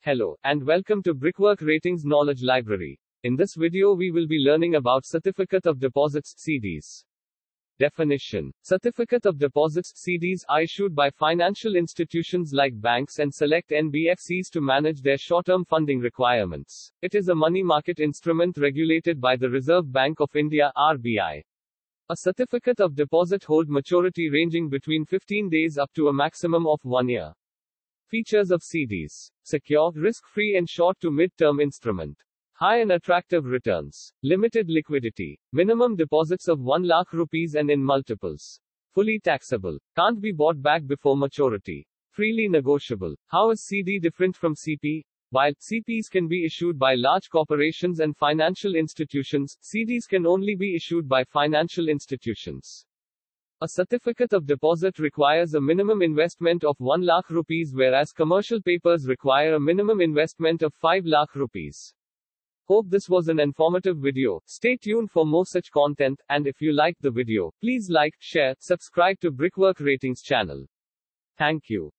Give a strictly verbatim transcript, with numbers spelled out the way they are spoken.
Hello, and welcome to Brickwork Ratings Knowledge Library. In this video we will be learning about Certificate of Deposits, C Ds. Definition. Certificate of Deposits, C Ds, are issued by financial institutions like banks and select N B F Cs to manage their short-term funding requirements. It is a money market instrument regulated by the Reserve Bank of India, R B I. A certificate of deposit hold maturity ranging between fifteen days up to a maximum of one year. Features of C Ds. Secure, risk-free and short to mid-term instrument. High and attractive returns. Limited liquidity. Minimum deposits of one lakh rupees and in multiples. Fully taxable. Can't be bought back before maturity. Freely negotiable. How is C D different from C P? While C Ps can be issued by large corporations and financial institutions, C Ds can only be issued by financial institutions. A certificate of deposit requires a minimum investment of one lakh rupees, whereas commercial papers require a minimum investment of five lakh rupees. Hope this was an informative video. Stay tuned for more such content, and if you liked the video, please like, share, subscribe to Brickwork Ratings channel. Thank you.